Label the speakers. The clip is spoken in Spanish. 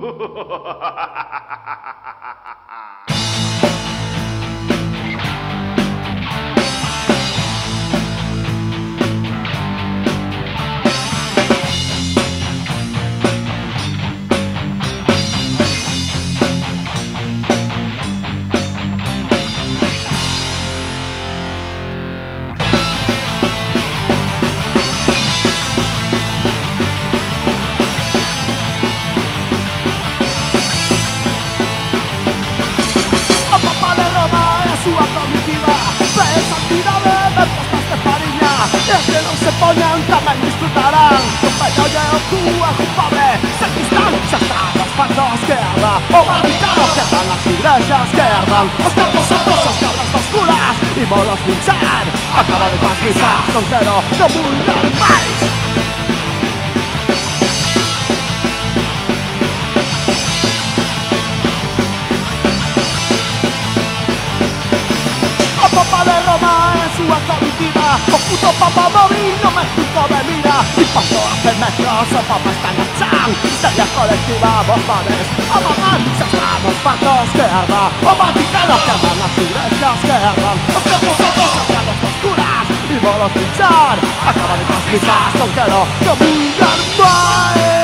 Speaker 1: Se poñan tamén disfrutarán. Pero lle o cúa culpable. Se distancia hasta los patos que ardan. O Vaticano que dan las iglesias que ardan. Os campos adosos, cabras oscuras. Y molos luchar. Acaba de pasar con cero. No vulgar máis. O Papa de Roma en súa comitiva. O puto Papa móvil no México de mira. Y pasó hace metros, o Papa está en la chan. Sería colectiva, vos padres. O mamá, ya estamos patos que arda. O Vaticano que ardan las iglesias que ardan. Os campos adosos, cabras oscuras. Y molos luchar. Acaba de pasar con que no vulgar máis.